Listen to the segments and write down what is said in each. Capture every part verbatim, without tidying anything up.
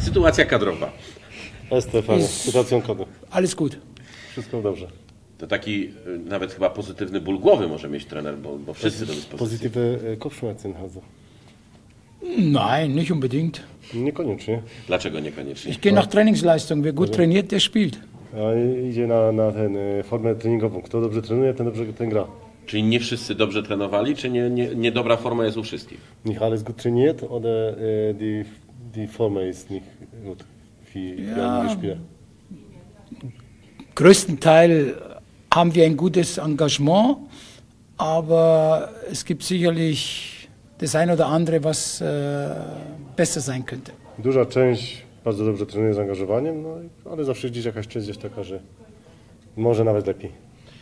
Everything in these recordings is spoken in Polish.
sytuacja kadrowa. Stefan, sytuacją kadry. Alles gut. Wszystko dobrze. To taki y, nawet chyba pozytywny ból głowy może mieć trener, bo, bo wszyscy do dyspozycji. Pozytywne Kopfschmerzen also. Nein, nicht unbedingt. Niekoniecznie. Dlaczego niekoniecznie? Ich gehe nach Trainingsleistung. Wer gut trainiert, der spielt. A idzie na, na ten, formę treningową. Kto dobrze trenuje, ten dobrze ten gra. Czyli nie wszyscy dobrze trenowali, czy nie, nie, nie dobra forma jest u wszystkich? Nicht alles gut trainiert oder äh, die, die Form ist nicht gut für Ja. einige Spieler? Größten Teil haben wir ein gutes Engagement, aber es gibt sicherlich das ein oder andere, was äh, besser sein könnte. Duża część bardzo dobrze trenuje z zaangażowaniem, no, i- ale zawsze gdzieś jakaś część jest taka, że może nawet lepiej.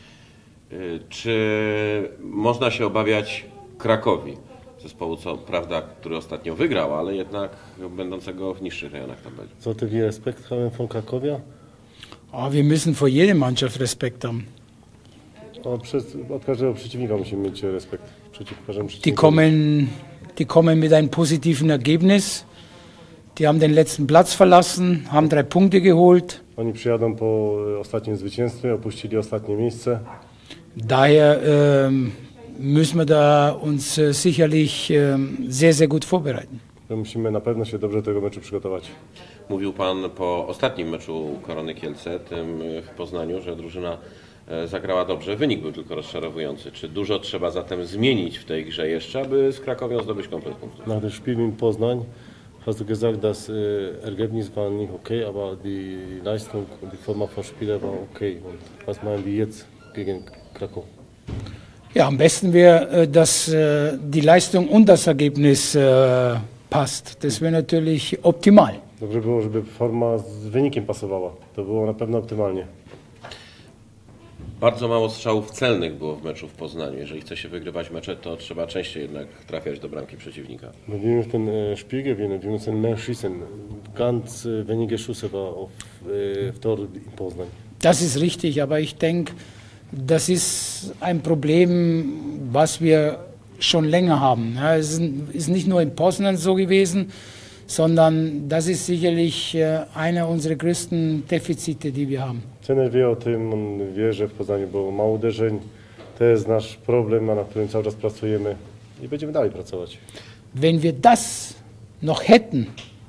Y, Czy można się obawiać Krakowi? Zespołu, co prawda, który ostatnio wygrał, ale jednak będącego w niższych rejonach tabeli. Sollte wir Respekt haben von Krakowia? Oh, wir müssen vor jeder Mannschaft Respekt haben. O, przez, od każdego przeciwnika musimy mieć respekt. Przeciw każdemu Die przeciwnikowi. kommen, die kommen mit einem positiven Ergebnis. Die haben den letzten Platz verlassen, haben drei Punkte geholt. Oni przyjadą po e, ostatnim zwycięstwie, opuścili ostatnie miejsce. Daher ähm, müssen wir da uns äh, sicherlich ähm, sehr, sehr gut vorbereiten. To musimy na pewno się dobrze do tego meczu przygotować. Mówił Pan po ostatnim meczu Korony Kielce, tym w Poznaniu, że drużyna e, zagrała dobrze. Wynik był tylko rozczarowujący. Czy dużo trzeba zatem zmienić w tej grze jeszcze, aby z Krakowią zdobyć komplet punktów? Nach dem Spiel in Poznań hast du gesagt, das äh, Ergebnis war nicht okay, aber die Leistung und die Form von Spieler war okay. Und was meinen wir jetzt gegen Krakow? Ja, am besten wäre, äh, dass äh, die Leistung und das Ergebnis äh, passt. Das wäre natürlich optimal. Dobrze było, żeby forma z wynikiem pasowała. To było na pewno optymalnie. Bardzo mało strzałów celnych było w meczu w Poznaniu. Jeżeli chce się wygrywać mecze, to trzeba częściej jednak trafiać do bramki przeciwnika. Wenn wir den äh, Spiel gewinnen, wir müssen mehr schießen. Ganz äh, wenige Schüsse war auf, äh, auf Tor in Poznań. Das ist richtig, aber ich denke, das ist ein Problem, was wir schon länger haben. Ja, es ist, ist nicht nur in Poznan so gewesen, sondern das ist sicherlich äh, einer unserer größten Defizite, die wir haben. Trener wie o tym, on wie, że w Poznaniu było mało uderzeń. To jest nasz problem, nad którym cały czas pracujemy i będziemy dalej pracować. Wenn wir das noch hätten,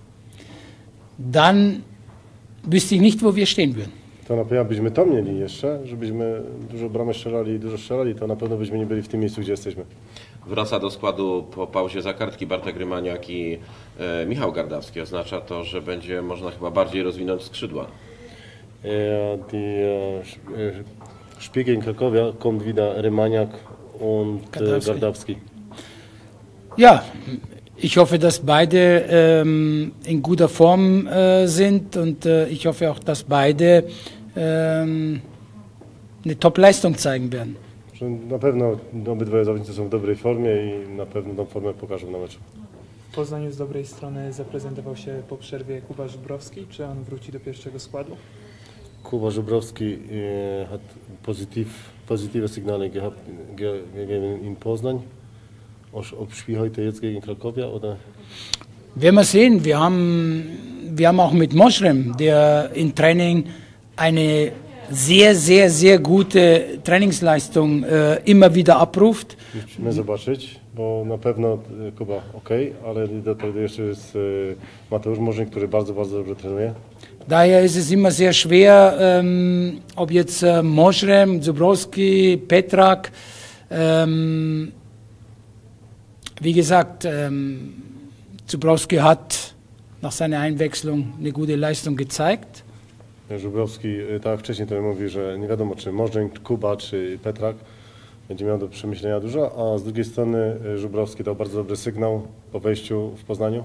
dann wüsste ich nicht, wo wir stehen würden. To na pewno byśmy to mieli jeszcze, żebyśmy dużo bramek strzelali i dużo strzelali, to na pewno byśmy nie byli w tym miejscu, gdzie jesteśmy. Wraca do składu po pauzie za kartki Bartek Rymaniak i e, Michał Gardawski. Oznacza to, że będzie można chyba bardziej rozwinąć skrzydła. Äh, die äh, Spiel gegen Krakowia kommt wieder Rymaniak und äh, Gardawski. Gardawski. Ja, ich hoffe, dass beide ähm, in guter Form äh, sind und äh, ich hoffe auch, dass beide ähm, eine Top-Leistung zeigen werden. Że na pewno obydwoje zawodnicy są w dobrej formie i na pewno tą formę pokażą na meczu. W Poznaniu z dobrej strony zaprezentował się po przerwie Kuba Żubrowski. Czy on wróci do pierwszego składu? Kuba Żubrowski äh, hat positiv, positive Signale gehabt ge, gegeben in Poznań. Ob Spiel heute jetzt gegen Krakowia oder? Werden wir sehen. Wir haben, wir haben auch mit Moschrem, der im Training eine sehr, sehr, sehr gute Trainingsleistung äh, immer wieder abruft. Musimy zobaczyć, bo na pewno e, Kuba ok, ale do tego jeszcze jest e, Mateusz Morzyn, który bardzo, bardzo dobrze trenuje. Daher ist es immer sehr schwer, ähm, ob jetzt äh, Moschrem, Zubrowski, Petrak, ähm, wie gesagt, ähm, Zubrowski hat nach seiner Einwechslung eine gute Leistung gezeigt. Żubrowski, e, tak jak wcześniej to mówi, że nie wiadomo czy Morzyn, Kuba czy Petrak będzie miał do przemyślenia dużo, a z drugiej strony e, Żubrowski dał bardzo dobry sygnał po wejściu w Poznaniu.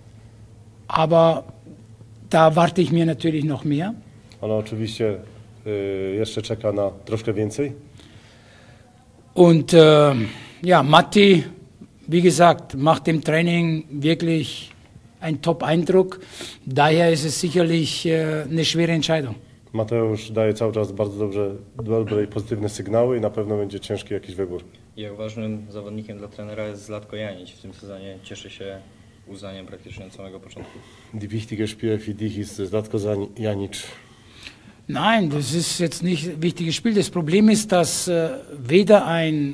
Aber da erwarte ich mir natürlich noch mehr. Ale oczywiście e, jeszcze czeka na troszkę więcej. Und äh, ja, Matti, wie gesagt, macht im Training wirklich einen Top-Eindruck. Daher ist es sicherlich äh, eine schwere Entscheidung. Mateusz daje cały czas bardzo dobrze, dobre i pozytywne sygnały i na pewno będzie ciężki jakiś wybór. Jak ważnym zawodnikiem dla trenera jest Zlatko Janić. W tym sezonie cieszy się uznaniem praktycznie od samego początku. Die wichtige Spieler für dich ist Zlatko Janic. Nein, das ist jetzt nicht ein wichtiges Spiel. Das Problem ist, dass äh, weder ein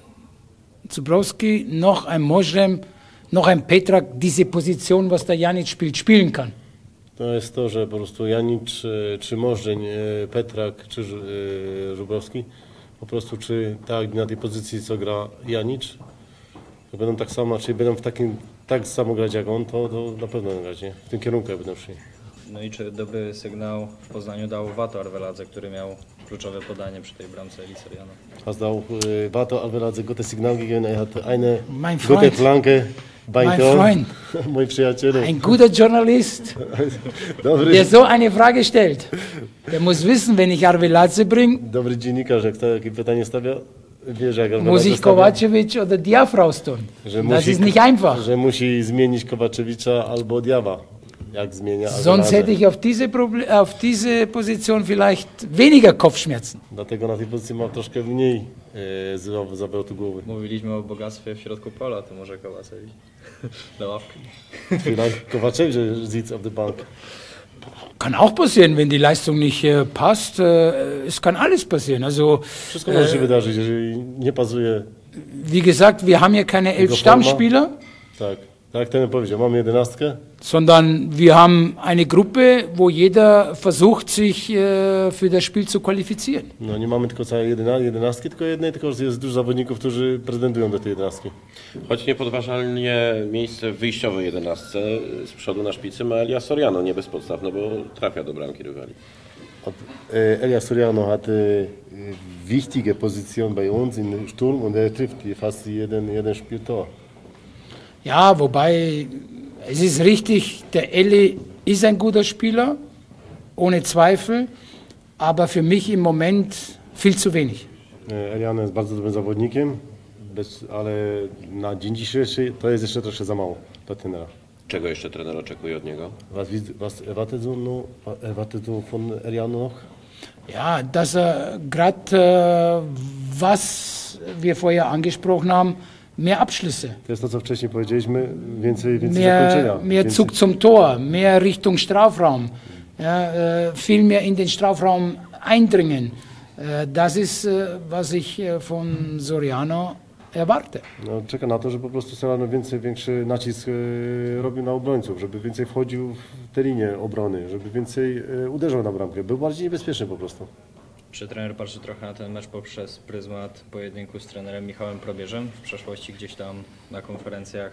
Zubrowski noch ein Mosrem noch ein Petrak diese Position, was der Janic spielt, spielen kann. To jest to, że po prostu Janic, czy, czy Możdżeń, e, Petrak, czy e, Żubrowski, po prostu czy tak na tej pozycji, co gra Janic, to będą tak samo, czyli będą w takim, tak samo grać jak on, to, to na pewno grać, nie? W tym kierunku jak będą szli. No i czy dobry sygnał w Poznaniu dał Vato Arveladze, który miał kluczowe podanie przy tej bramce Eli Soriano? Hast du auch äh, Vato Alveladze gutes Signal gegeben, er hat eine Mein gute Freund. Flanke bei Mein Tor. Freund. Mój przyjaciel. Ein guter Journalist, Dobry, der so eine Frage stellt, der muss wissen, wenn ich Arveladze bringe, dobry dziennikarz, jak takie pytanie stawia, wie, że jak muss Arveladze ich stawia, Kovacevic oder Diaf raustun. że Das musi, ist nicht einfach. że musi zmienić Kowaczewicza albo Diawa, jak zmienia Sonst Arveladze. hätte ich auf diese, Proble auf diese Position vielleicht weniger Kopfschmerzen. Dlatego na tej pozycji ma troszkę mniej e, z- zawrotu głowy. Mówiliśmy o bogactwie w środku pola, to może Kowacewi na ławkę. Vielleicht Kowaczewicz sitzt auf der Bank. Kann auch passieren, wenn die Leistung nicht äh, passt. Äh, es kann alles passieren. Also, Wszystko może się wydarzyć, jeżeli nie pasuje. wie gesagt, wir haben hier keine elf Forma. Stammspieler, Tak, tak jak ten powiedział, mamy jedenastkę. sondern wir haben eine Gruppe, wo jeder versucht, sich äh, für das Spiel zu qualifizieren. No nie mamy tylko całej jedyna, jedenastki, tylko jednej, tylko że jest dużo zawodników, którzy pretendują do tej jedenastki. Choć niepodważalnie miejsce w wyjściowej jedenastce z przodu na szpicy ma Elia Soriano, nie bezpodstawne, bo trafia do bramki rywali. Und, äh, Elia Soriano hatte äh, wichtige Position bei uns im Sturm und er trifft die fast jeden, jeden Spieltor. Ja, wobei es ist richtig, der Elli ist ein guter Spieler, ohne Zweifel, aber für mich im Moment viel zu wenig. E, Eliano jest bardzo dobrym zawodnikiem, bez, ale na dzień dzisiejszy to jest jeszcze troszkę za mało dla trenera. Czego jeszcze trener oczekuje od niego? Was, wie- was erwartet du, no, erwartet du von Eliano noch? Ja, dass er gerade, äh, was wir vorher angesprochen haben, mehr Abschlüsse, To jest to, co wcześniej powiedzieliśmy, więcej, więcej mehr, zakończenia. mehr więcej, Zug zum Tor, mehr Richtung Strafraum, ja, äh, viel mehr in den Strafraum eindringen. Äh, das ist, äh, was ich äh, von Soriano erwarte. no, czeka na to, że po prostu Soriano więcej, większy nacisk e, robił na obrońców, żeby więcej wchodził w tę linię obrony, żeby więcej e, uderzał na bramkę. Był bardziej niebezpieczny po prostu. Czy trener patrzy trochę na ten mecz poprzez pryzmat pojedynku z trenerem Michałem Probierzem? W przeszłości gdzieś tam na konferencjach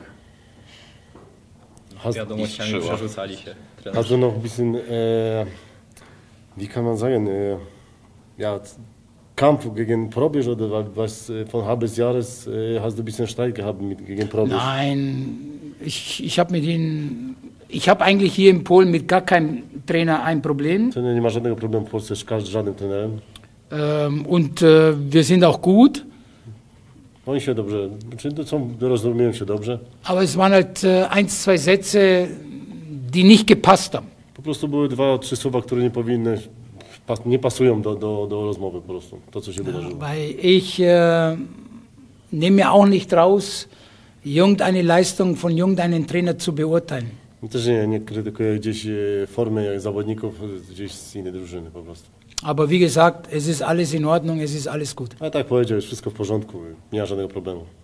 Has, wiadomościami Strzyła. przerzucali się hast trenerzy. du noch ein bisschen, äh, wie kann man sagen, äh, ja, Kampf gegen Probierz oder was äh, von halbes Jahres äh, hast du ein bisschen Streit gehabt mit, gegen Probierz? Nein, ich, ich habe mit ihnen, ich habe eigentlich hier in Polen mit gar keinem Trainer ein Problem To nie ma żadnego problemu w Polsce z każdym żadnym trenerem. ähm, und äh, wir sind auch gut, Oni się dobrze, czy to są, rozumieją się dobrze. aber es waren halt äh, ein, zwei Sätze, die nicht gepasst haben. Po prostu były dwa, trzy słowa, które nie powinny, pas, nie pasują do, do, do rozmowy po prostu, to co się wydarzyło. Weil ich äh, nehme mir auch nicht raus, irgendeine Leistung von irgendeinem Trainer zu beurteilen. I też nie, nie krytykuję gdzieś e, formy jak zawodników e, gdzieś z innej drużyny po prostu. Aber wie gesagt, es ist alles in Ordnung, es ist alles gut. Ale tak powiedział, jest wszystko w porządku, nie ma żadnego problemu.